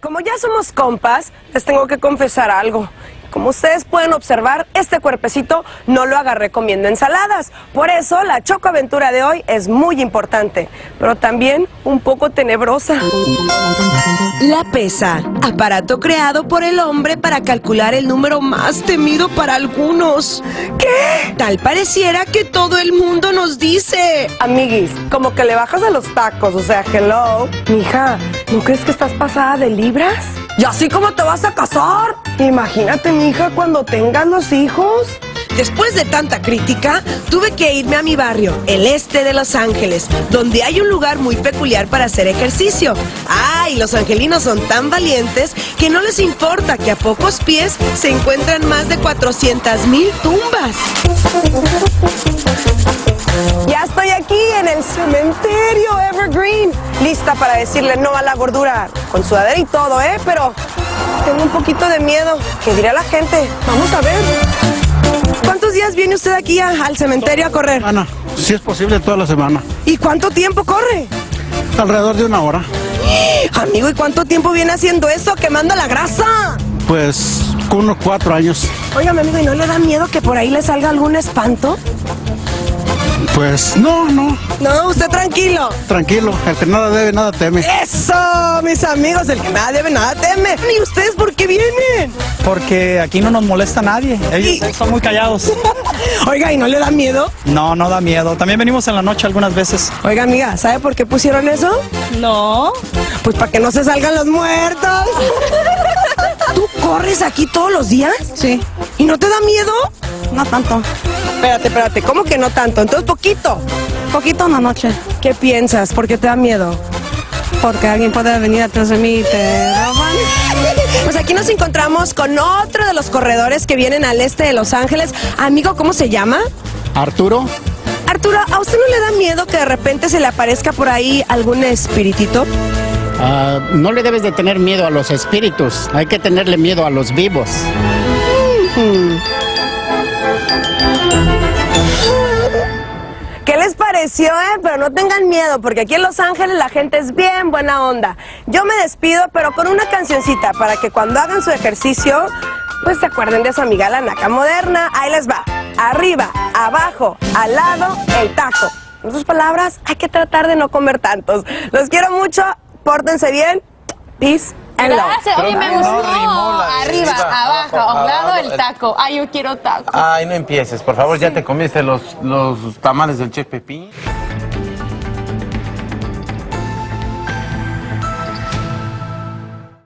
Como ya somos compas, les tengo que confesar algo. Como ustedes pueden observar, este cuerpecito no lo agarré comiendo ensaladas. Por eso la chocoaventura de hoy es muy importante, pero también un poco tenebrosa. La pesa, aparato creado por el hombre para calcular el número más temido para algunos. ¿Qué? Tal pareciera que todo el mundo nos dice: Amiguis, como que le bajas a los tacos, o sea, hello. Mija, ¿no crees que estás pasada de libras? ¿Y así cómo te vas a casar? Imagínate, mija, cuando tengas los hijos. Después de tanta crítica, tuve que irme a mi barrio, el este de Los Ángeles, donde hay un lugar muy peculiar para hacer ejercicio. ¡Ay! Los angelinos son tan valientes que no les importa que a pocos pies se encuentran más de 400,000 tumbas. Ya estoy aquí en el cementerio Evergreen, lista para decirle no a la gordura, con sudadera y todo, pero tengo un poquito de miedo. ¿Qué dirá la gente? Vamos a ver. ¿Cuántos días viene usted aquí al cementerio a correr? Ana, si es posible toda la semana. ¿Y cuánto tiempo corre? Alrededor de 1 hora. Amigo, ¿y cuánto tiempo viene haciendo eso, quemando la grasa? Pues unos 4 años. Óigame, amigo, ¿y no le da miedo que por ahí le salga algún espanto? Pues no. No, usted tranquilo. Tranquilo, el que nada debe, nada teme. ¡Eso, mis amigos! El que nada debe, nada teme. ¿Y ustedes por qué vienen? Porque aquí no nos molesta nadie. Ellos son muy callados. Oiga, ¿y no le da miedo? No, no da miedo. También venimos en la noche algunas veces. Oiga, amiga, ¿sabe por qué pusieron eso? No. Pues para que no se salgan los muertos. ¿Tú corres aquí todos los días? Sí. ¿Y no te da miedo? No tanto. Espérate, ¿cómo que no tanto? Entonces poquito. Poquito en la noche. ¿Qué piensas? ¿Por qué te da miedo? Porque alguien puede venir atrás de mí y te roban. Pues aquí nos encontramos con otro de los corredores que vienen al este de Los Ángeles. Amigo, ¿cómo se llama? Arturo, Arturo, ¿a usted no le da miedo que de repente se le aparezca por ahí algún espiritito? No le debes de tener miedo a los espíritus, hay que tenerle miedo a los vivos. ¿Qué les pareció, Pero no tengan miedo, porque aquí en Los Ángeles la gente es bien buena onda. Yo me despido, pero con una cancioncita para que cuando hagan su ejercicio, pues se acuerden de su amiga la naca moderna. Ahí les va. Arriba, abajo, al lado, el taco. En sus palabras, hay que tratar de no comer tantos. Los quiero mucho, pórtense bien. Peace and love. Gracias. Oye, me gustó. Arriba, abajo, a un lado el taco. Ay, yo quiero taco. Ay, no empieces, por favor, ya te comiste los tamales del Chef Pepín.